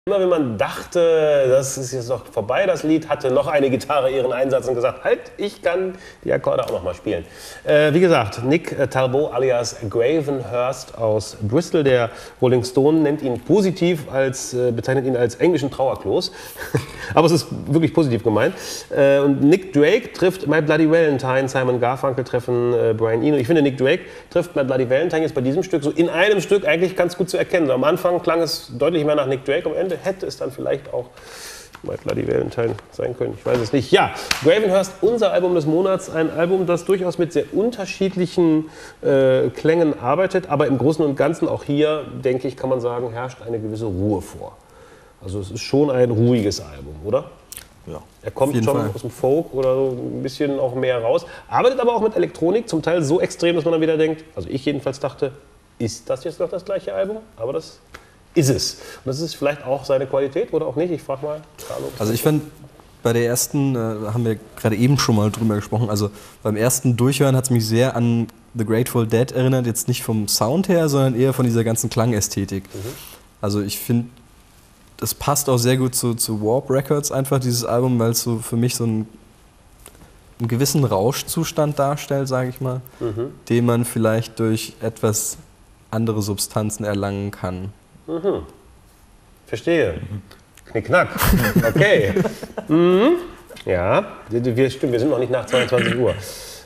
Immer wenn man dachte, das ist jetzt noch vorbei, das Lied, hatte noch eine Gitarre ihren Einsatz und gesagt, halt, ich kann die Akkorde auch noch mal spielen. Wie gesagt, Nick Talbot alias Gravenhurst aus Bristol, der Rolling Stone nennt ihn positiv, bezeichnet ihn als englischen Trauerklos. Aber es ist wirklich positiv gemeint. Und Nick Drake trifft My Bloody Valentine, Simon Garfunkel treffen Brian Eno. Ich finde, Nick Drake trifft My Bloody Valentine jetzt bei diesem Stück so in einem Stück eigentlich ganz gut zu erkennen. Am Anfang klang es deutlich mehr nach Nick Drake, am Ende hätte es dann vielleicht auch My Bloody Valentine sein können. Ich weiß es nicht. Ja, Gravenhurst, unser Album des Monats. Ein Album, das durchaus mit sehr unterschiedlichen Klängen arbeitet. Aber im Großen und Ganzen, auch hier, denke ich, kann man sagen, herrscht eine gewisse Ruhe vor. Also es ist schon ein ruhiges Album, oder? Ja. Er kommt schon aus dem Folk oder so ein bisschen auch mehr raus. Arbeitet aber auch mit Elektronik, zum Teil so extrem, dass man dann wieder denkt, also ich jedenfalls dachte, ist das jetzt noch das gleiche Album? Aber das ist es. Und das ist vielleicht auch seine Qualität oder auch nicht. Ich frage mal Carlo. Also ich fand, bei der ersten, haben wir gerade eben schon mal drüber gesprochen, also beim ersten Durchhören hat es mich sehr an The Grateful Dead erinnert, jetzt nicht vom Sound her, sondern eher von dieser ganzen Klangästhetik. Also ich finde, das passt auch sehr gut zu Warp Records einfach, dieses Album, weil es so für mich so einen gewissen Rauschzustand darstellt, sage ich mal, den man vielleicht durch etwas andere Substanzen erlangen kann. Verstehe. Knickknack. Okay. Ja, wir sind noch nicht nach 22 Uhr.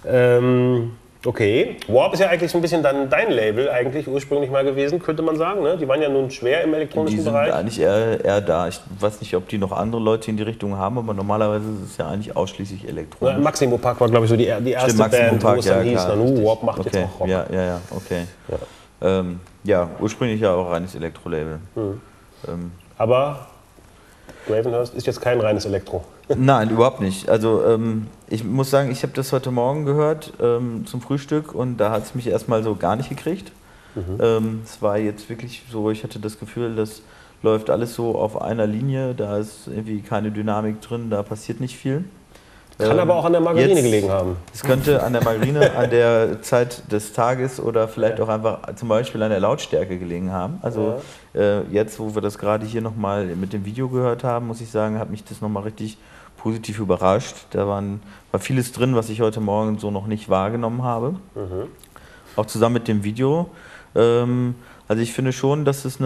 Okay. Warp ist ja eigentlich so ein bisschen dann dein Label eigentlich ursprünglich mal gewesen, könnte man sagen. Ne? Die waren ja nun schwer im elektronischen Bereich. Die sind eigentlich eher da. Ich weiß nicht, ob die noch andere Leute in die Richtung haben, aber normalerweise ist es ja eigentlich ausschließlich elektronisch. Ja, Maximo Park war, glaube ich, so die erste Band, wo es dann hieß, Warp macht jetzt auch Rock. Ja, okay. Ja, ursprünglich ja auch reines Elektro-Label. Aber Gravenhurst ist jetzt kein reines Elektro. Nein, überhaupt nicht. Also ich muss sagen, ich habe das heute Morgen gehört zum Frühstück und da hat es mich erstmal so gar nicht gekriegt. Es war jetzt wirklich so, ich hatte das Gefühl, das läuft alles so auf einer Linie, da ist irgendwie keine Dynamik drin, da passiert nicht viel. Kann aber auch an der Margarine gelegen haben. Es könnte an der Margarine, an der Zeit des Tages oder vielleicht auch einfach zum Beispiel an der Lautstärke gelegen haben. Also jetzt, wo wir das gerade hier nochmal mit dem Video gehört haben, muss ich sagen, hat mich das nochmal richtig positiv überrascht. Da war vieles drin, was ich heute Morgen so noch nicht wahrgenommen habe. Auch zusammen mit dem Video. Also ich finde schon, dass es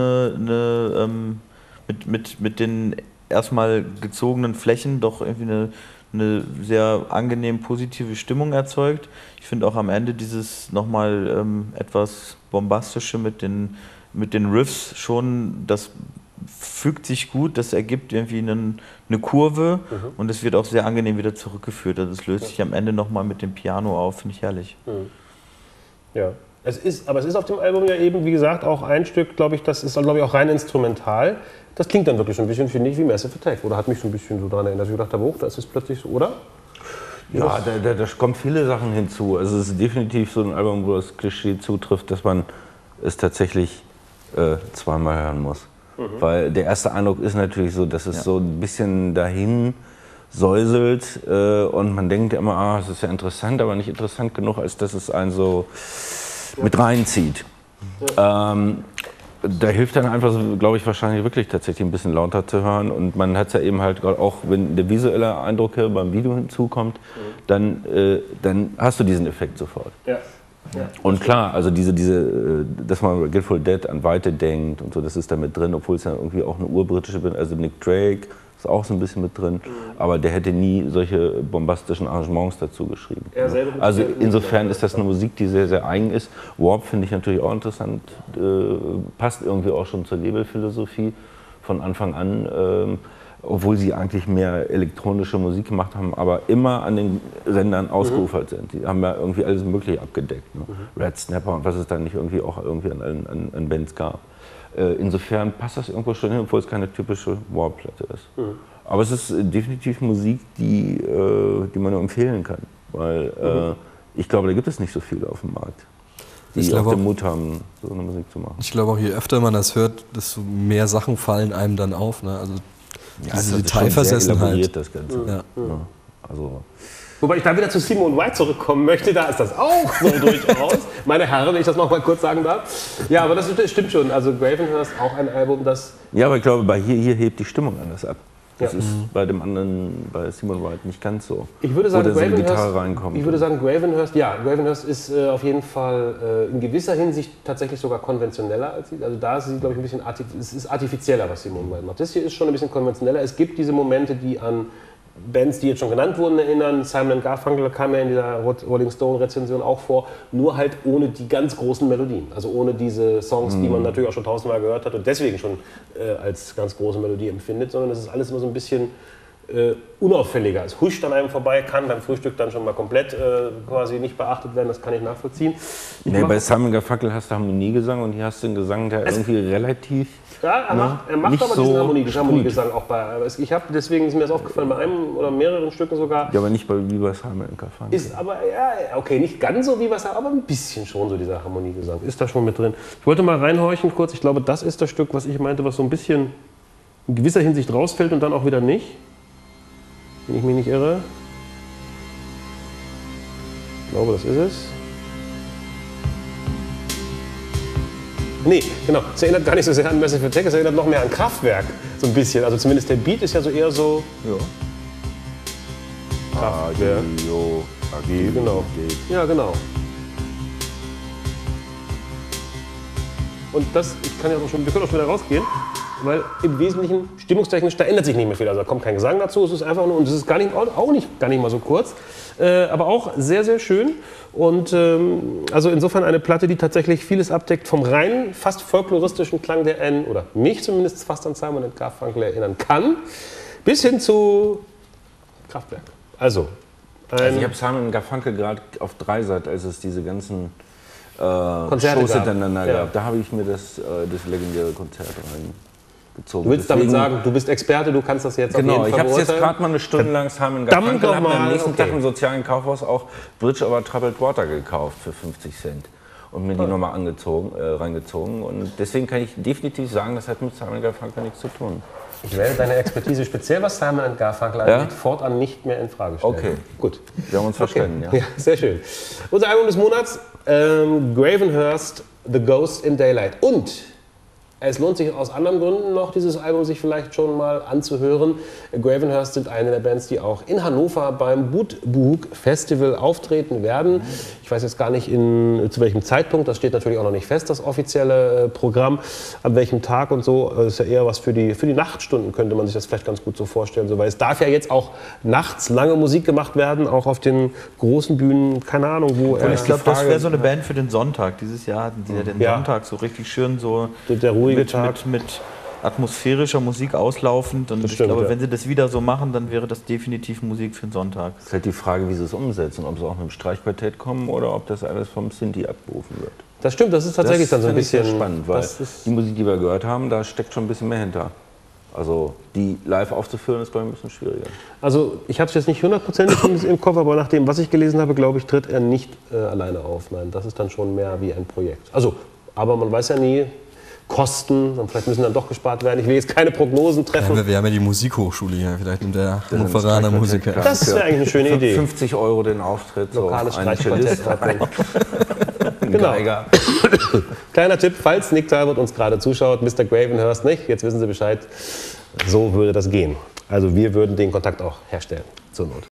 mit den erstmal gezogenen Flächen doch irgendwie eine sehr angenehm positive Stimmung erzeugt. Ich finde auch am Ende dieses nochmal etwas bombastische mit den Riffs schon, das fügt sich gut, das ergibt irgendwie eine Kurve und es wird auch sehr angenehm wieder zurückgeführt. Also es löst sich am Ende nochmal mit dem Piano auf, finde ich herrlich. Ja. Aber es ist auf dem Album ja eben, wie gesagt, auch ein Stück, glaube ich, das ist, glaube ich, auch rein instrumental. Das klingt dann wirklich so ein bisschen, finde ich, wie Massive Attack. Oder hat mich so ein bisschen so daran erinnert, dass ich gedacht habe, da ist es plötzlich so, oder? Ja, da kommen viele Sachen hinzu. Also es ist definitiv so ein Album, wo das Klischee zutrifft, dass man es tatsächlich zweimal hören muss. Weil der erste Eindruck ist natürlich so, dass es so ein bisschen dahin säuselt und man denkt immer, es ist ja interessant, aber nicht interessant genug, als dass es einen so mit reinzieht. Da hilft dann einfach, glaube ich, wahrscheinlich wirklich tatsächlich ein bisschen lauter zu hören. Und man hat es ja eben halt gerade auch, wenn der visuelle Eindruck hier beim Video hinzukommt, dann hast du diesen Effekt sofort. Ja. Und klar, also dass man Grateful Dead an Weite denkt und so, das ist da mit drin, obwohl es ja irgendwie auch eine urbritische Band, also Nick Drake ist auch so ein bisschen mit drin, aber der hätte nie solche bombastischen Arrangements dazu geschrieben. Also insofern ist das eine Musik, die sehr, sehr eigen ist. Warp finde ich natürlich auch interessant, passt irgendwie auch schon zur Labelphilosophie von Anfang an, obwohl sie eigentlich mehr elektronische Musik gemacht haben, aber immer an den Sendern ausgeufert sind. Die haben ja irgendwie alles Mögliche abgedeckt. Ne? Red Snapper und was es dann nicht irgendwie auch irgendwie an Bands gab. Insofern passt das irgendwo schon hin, obwohl es keine typische Warp-Platte ist. Aber es ist definitiv Musik, die man nur empfehlen kann. Weil ich glaube, da gibt es nicht so viele auf dem Markt, die auch den Mut haben, so eine Musik zu machen. Ich glaube auch, je öfter man das hört, desto mehr Sachen fallen einem dann auf. Ne? Also diese Detailversessenheit. Das Ganze. Ja. Also Wobei ich da wieder zu Simone White zurückkommen möchte, da ist das auch so durchaus. Meine Herren, wenn ich das noch mal kurz sagen darf. Ja, aber das stimmt schon. Also Gravenhurst, auch ein Album, das... Ja, aber ich glaube, bei hier hebt die Stimmung anders ab. Das Ja. ist bei dem anderen, bei Simone White nicht ganz so. Ich würde sagen, wo da so eine Gitarre reinkommt. Ich würde sagen, Gravenhurst ist auf jeden Fall in gewisser Hinsicht tatsächlich sogar konventioneller als sie. Also da ist sie, glaube ich, ein bisschen es ist artifizieller, was Simone White macht. Das hier ist schon ein bisschen konventioneller. Es gibt diese Momente, die an Bands, die jetzt schon genannt wurden, erinnern. Simon & Garfunkel kam ja in dieser Rolling Stone-Rezension auch vor, nur halt ohne die ganz großen Melodien. Also ohne diese Songs, die man natürlich auch schon tausendmal gehört hat und deswegen schon als ganz große Melodie empfindet, sondern es ist alles immer so ein bisschen unauffälliger. Es huscht an einem vorbei, kann beim Frühstück dann schon mal komplett quasi nicht beachtet werden, das kann ich nachvollziehen. Bei Simon Garfunkel hast du Harmoniegesang und hier hast du einen Gesang, der irgendwie relativ... Ja, er macht nicht aber so diesen Harmoniegesang auch bei. Deswegen ist mir das aufgefallen, bei einem oder mehreren Stücken sogar. Ja, aber nicht wie bei Simon Garfunkel. Ist aber, ja, okay, nicht ganz so wie was, aber ein bisschen schon so dieser Harmoniegesang. Ist da schon mit drin. Ich wollte mal reinhorchen kurz. Ich glaube, das ist das Stück, was ich meinte, was so ein bisschen in gewisser Hinsicht rausfällt und dann auch wieder nicht. Wenn ich mich nicht irre. Ich glaube, das ist es. Nee, genau. Es erinnert gar nicht so sehr an Massive Attack, es erinnert noch mehr an Kraftwerk. So ein bisschen. Also zumindest der Beat ist ja so eher so. Ja. Kraftwerk. Genau. Ja, genau. Und das, wir können auch schon wieder rausgehen, weil im Wesentlichen stimmungstechnisch, da ändert sich nicht mehr viel. Also da kommt kein Gesang dazu, es ist einfach nur, und es ist gar nicht mal so kurz, aber auch sehr, sehr schön. Und also insofern eine Platte, die tatsächlich vieles abdeckt, vom rein fast folkloristischen Klang der oder mich zumindest fast an Simon & Garfunkel erinnern kann, bis hin zu Kraftwerk. Also ich habe Simon & Garfunkel gerade auf Dreisat, als es diese ganzen Konzerte Shows gab. hintereinander Ja. gab. Da habe ich mir das legendäre Konzert reingezogen. Du willst damit sagen, du bist Experte, du kannst das jetzt Genau, auf ich jeden Fall habe jetzt beurteilen? gerade mal eine Stunde lang Simon Verdammt Garfunkel, habe mir am nochmal, nächsten okay. Tag im sozialen Kaufhaus auch Bridge over Troubled Water gekauft für 50 Cent und mir die nochmal reingezogen. Und deswegen kann ich definitiv sagen, das hat mit Simon Garfunkel nichts zu tun. Ich werde deine Expertise, speziell was Simon & Garfunkel angeht, fortan nicht mehr in Frage stellen. Okay. Gut. Wir haben uns verstanden, ja. Ja, sehr schön. Unser Album des Monats, Gravenhurst, The Ghost in Daylight. Und es lohnt sich aus anderen Gründen noch, dieses Album sich vielleicht schon mal anzuhören. Gravenhurst sind eine der Bands, die auch in Hannover beim Budbug Festival auftreten werden. Ich weiß jetzt gar nicht, zu welchem Zeitpunkt, das steht natürlich auch noch nicht fest, das offizielle Programm, an welchem Tag und so. Das ist ja eher was für die Nachtstunden, könnte man sich das vielleicht ganz gut so vorstellen. So, weil es darf ja jetzt auch nachts lange Musik gemacht werden, auch auf den großen Bühnen, keine Ahnung wo. Und ich glaube, das wäre so eine Band für den Sonntag. Dieses Jahr hatten die ja den Ja. Sonntag so richtig schön so Der ruhige Tag. mit atmosphärischer Musik auslaufend. Und ich stimmt, glaube, ja. wenn sie das wieder so machen, dann wäre das definitiv Musik für den Sonntag. Es ist halt die Frage, wie sie es umsetzen, ob sie auch mit dem Streichquartett kommen oder ob das alles vom Sinti abgerufen wird. Das stimmt, das ist tatsächlich dann so ein finde ich sehr bisschen spannend, weil das ist- die Musik, die wir gehört haben, da steckt schon ein bisschen mehr hinter. Also die live aufzuführen, ist glaube ich ein bisschen schwieriger. Also ich habe es jetzt nicht hundertprozentig im Kopf, aber nach dem, was ich gelesen habe, glaube ich, tritt er nicht alleine auf. Nein, das ist dann schon mehr wie ein Projekt. Also, aber man weiß ja nie, Kosten, und vielleicht müssen dann doch gespart werden. Ich will jetzt keine Prognosen treffen. Wir haben ja die Musikhochschule hier, vielleicht nimmt der Hannoveraner Musiker. Das wäre eigentlich eine schöne Idee. 50 € den Auftritt. Lokales so ein Streichquartett. Cellist, ein Genau. Geiger. Kleiner Tipp, falls Nick Talbot uns gerade zuschaut, Mr. Gravenhurst nicht, jetzt wissen Sie Bescheid, so würde das gehen. Also wir würden den Kontakt auch herstellen, zur Not.